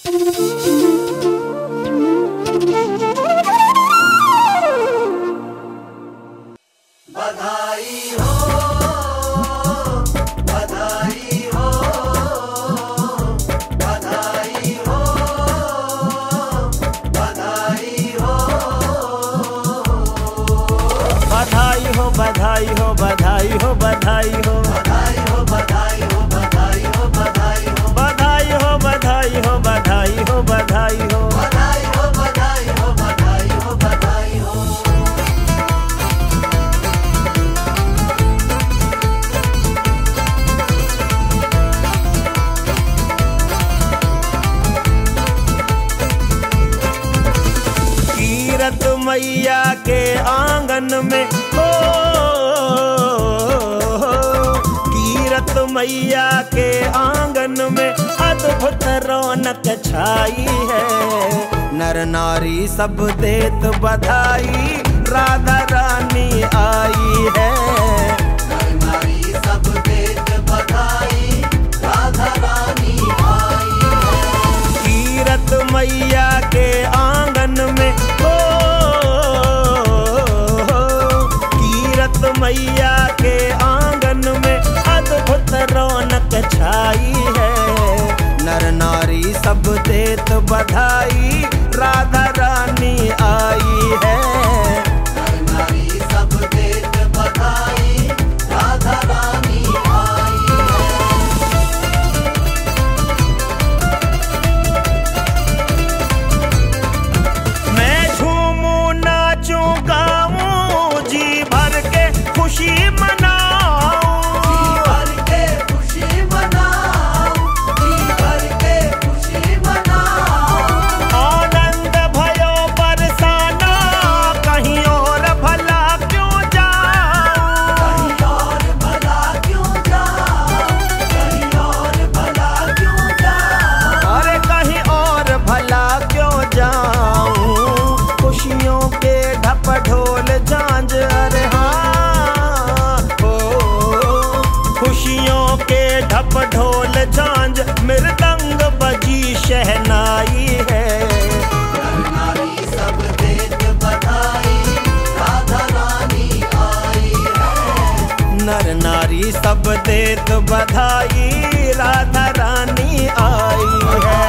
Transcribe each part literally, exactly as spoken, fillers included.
बधाई हो बधाई हो बधाई हो बधाई हो बधाई हो बधाई हो बधाई हो बधाई हो बधाई हो बधाई हो बधाई हो बधाई हो बधाई हो बधाई हो बधाई हो। कीरत मैया के आंगन में हो, कीरत मैया के आंगन में अद्भुत रौनक छाई है। नर नारी सब देत बधाई, राधा रानी आई है। नर नारी सब देत बधाई, राधा रानी आई है। कीरत मैया के आंगन में हो, कीरत मैया के आंगन में अद्भुत रौनक छाई है। नर नारी सब देत बधाई, राधा रानी आई है। नर नारी सब देत बधाई, राधा रानी आई है। मैं झूमूं नाचूं गाऊं, जी भर के खुशी मनाऊं, जी भर के खुशी मनाऊं, जी भर के खुशी मनाऊं। आनंद भयो बरसाना, कहीं और भला क्यों जाऊं, कहीं और भला क्यों जाऊं, कहीं और भला क्यों जाऊं। अरे कहीं और भला क्यों जाऊं। खुशियों के ढप ढोल झांझ, अरे हाँ हो, खुशियों के ढप ढोल झांझ, मृदंग बजी शहनाई है। नर नारी सब देत बधाई, राधा रानी आई है। नर नारी सब देत बधाई, राधा रानी आई है।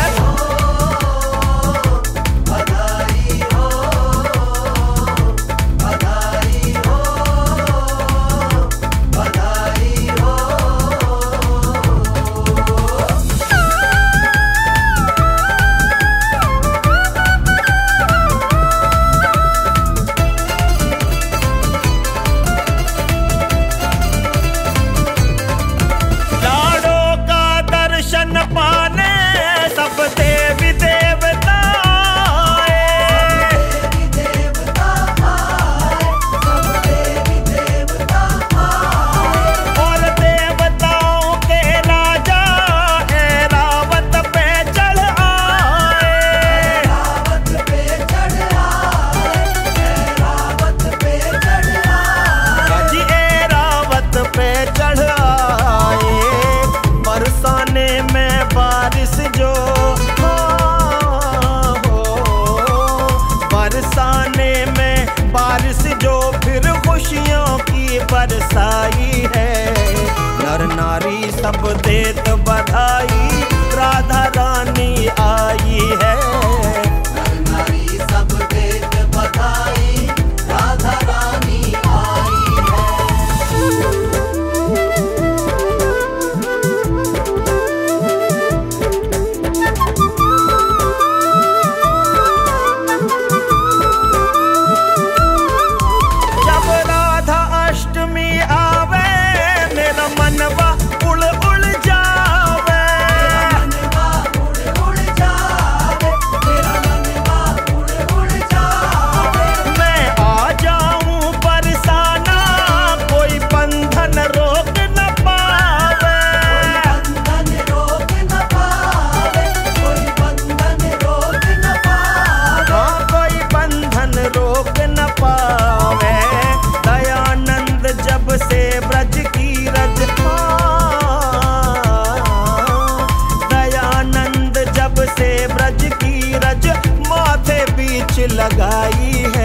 बधाई हो बधाई हो बधाई हो। लाड़ों का दर्शन पाने सब देवी देवता आए। देवी देवता आए, सब देवी देवता आए। और देवताओं के राजा ऐरावत पे चढ़ आए। रावत पे चढ़ आए, रावत पे चढ़ आए। जी ऐरावत पे चढ़ आए। बरसाने में बारिश जो हो, बरसाने में बारिश जो फिर खुशियों की बरसाई है। नर नारी सब देत बधाई, राधा रानी आई है। नर नारी सब देत बधाई, राधा रानी आई है। जब राधा अष्टमी आवे, मेरा मनवा उड़ उड़ जावे। मनवा उड़ लगाई है।